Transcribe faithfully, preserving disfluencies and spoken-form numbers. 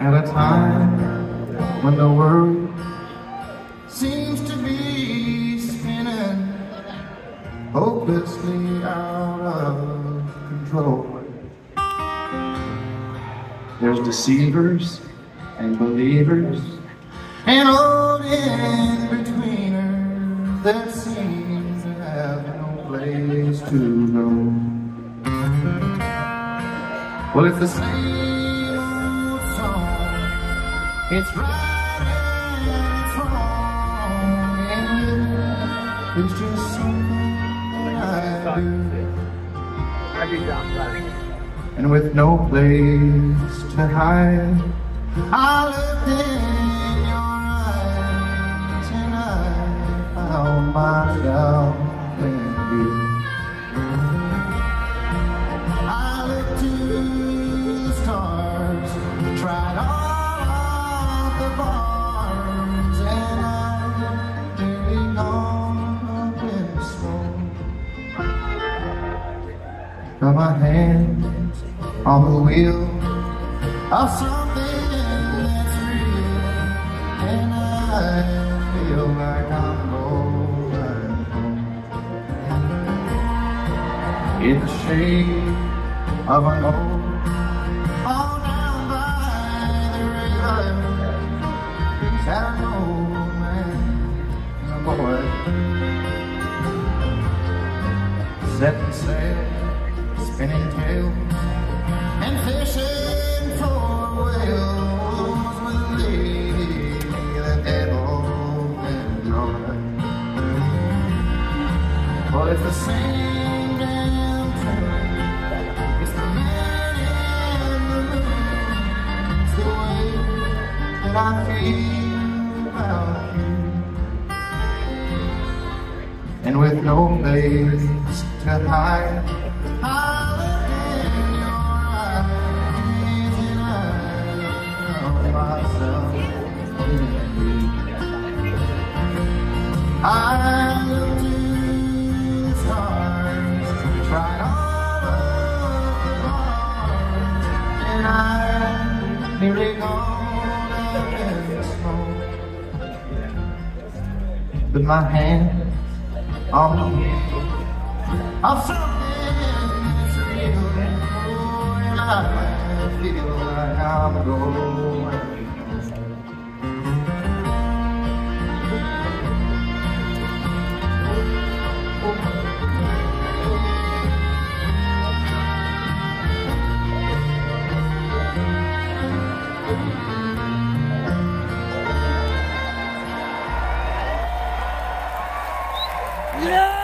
At a time when the world seems to be spinning hopelessly out of control. There's deceivers and believers and old in-betweeners that seem to have no place to go. Well, it's the same old song. It's right and it's wrong, and it's just something I do. And with no place to hide, I looked in your eyes and I found myself in you. I looked to the stars, tried all of the bars, and I'm nearly gone up in smoke. Got my hands on the wheel of something that's real, and I feel like I'm going home. In the shade of an old, all down by the river, sat an old man and a boy, setting sail, spinning tail, and fishing for whales with a lady that they've all enjoyed. Well, it's the same damn tune. It's the man in the moon. It's the way that I feel about you. And with no place to hide, I I looked to the stars, tried all of the bars, and I'm nearly gone up in smoke. With my hands on the wheel of something that's real, oh, and I feel like I'm going. Yeah!